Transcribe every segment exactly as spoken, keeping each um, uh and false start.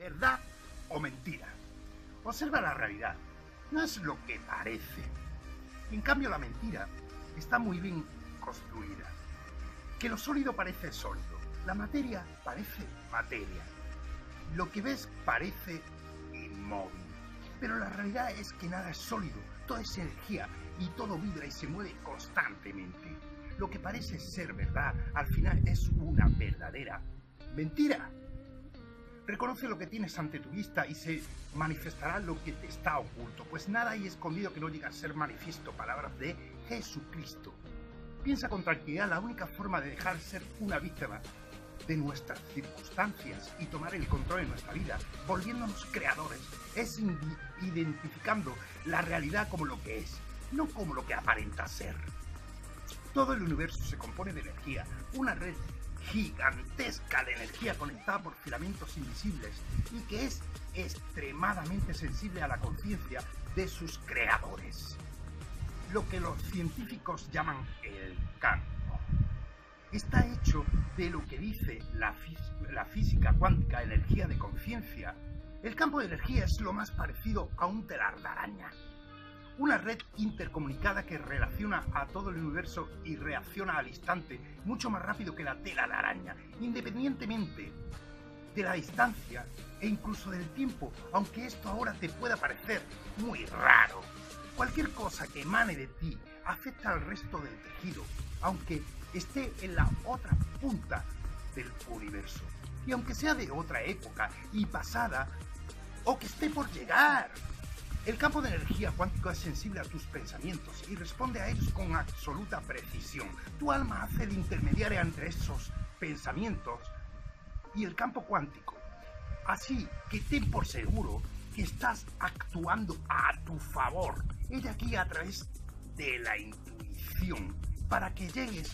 ¿Verdad o mentira? Observa la realidad, no es lo que parece. En cambio, la mentira está muy bien construida. Que lo sólido parece sólido, la materia parece materia. Lo que ves parece inmóvil, pero la realidad es que nada es sólido, todo es energía y todo vibra y se mueve constantemente. Lo que parece ser verdad, al final es una verdadera mentira. Reconoce lo que tienes ante tu vista y se manifestará lo que te está oculto, pues nada hay escondido que no llegue a ser manifiesto. Palabras de Jesucristo. Piensa con tranquilidad, la única forma de dejar de ser una víctima de nuestras circunstancias y tomar el control en nuestra vida, volviéndonos creadores, es identificando la realidad como lo que es, no como lo que aparenta ser. Todo el universo se compone de energía, una red gigantesca de energía conectada por filamentos invisibles y que es extremadamente sensible a la conciencia de sus creadores. Lo que los científicos llaman el campo está hecho de lo que dice la, fí la física cuántica, energía de conciencia. El campo de energía es lo más parecido a un telar de araña, una red intercomunicada que relaciona a todo el universo y reacciona al instante mucho más rápido que la tela de araña, independientemente de la distancia e incluso del tiempo, aunque esto ahora te pueda parecer muy raro. Cualquier cosa que emane de ti afecta al resto del tejido, aunque esté en la otra punta del universo, y aunque sea de otra época y pasada, o que esté por llegar. El campo de energía cuántica es sensible a tus pensamientos y responde a ellos con absoluta precisión. Tu alma hace de intermediaria entre esos pensamientos y el campo cuántico. Así que ten por seguro que estás actuando a tu favor. Ella guía a través de la intuición para que llegues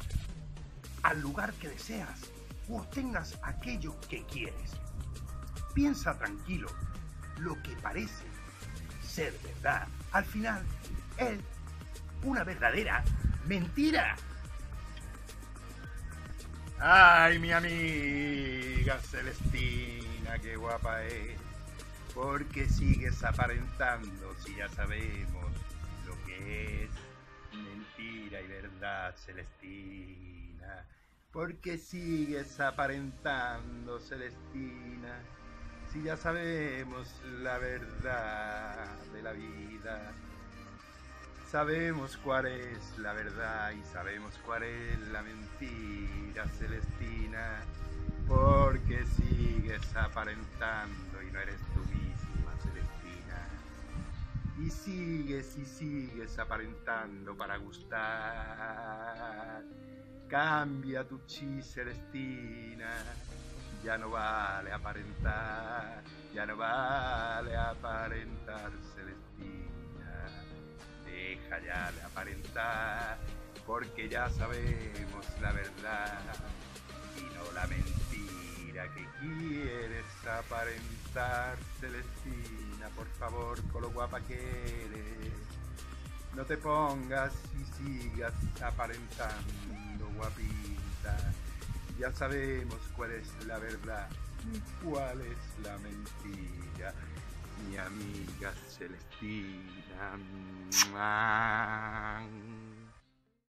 al lugar que deseas o obtengas aquello que quieres. Piensa tranquilo, lo que parece ser verdad, al final es una verdadera mentira. Ay, mi amiga Celestina, qué guapa es. ¿Por qué sigues aparentando si ya sabemos lo que es mentira y verdad, Celestina? ¿Por qué sigues aparentando, Celestina, si ya sabemos la verdad de la vida? Sabemos cuál es la verdad y sabemos cuál es la mentira, Celestina. ¿Por qué sigues aparentando y no eres tú misma, Celestina? Y sigues y sigues aparentando para gustar. Cambia tu chi, Celestina. Ya no vale aparentar, ya no vale aparentar, Celestina. Deja ya de aparentar, porque ya sabemos la verdad y no la mentira que quieres aparentar, Celestina. Por favor, con lo guapa que eres, no te pongas y sigas aparentando, guapita. Ya sabemos cuál es la verdad y cuál es la mentira, mi amiga Celestina.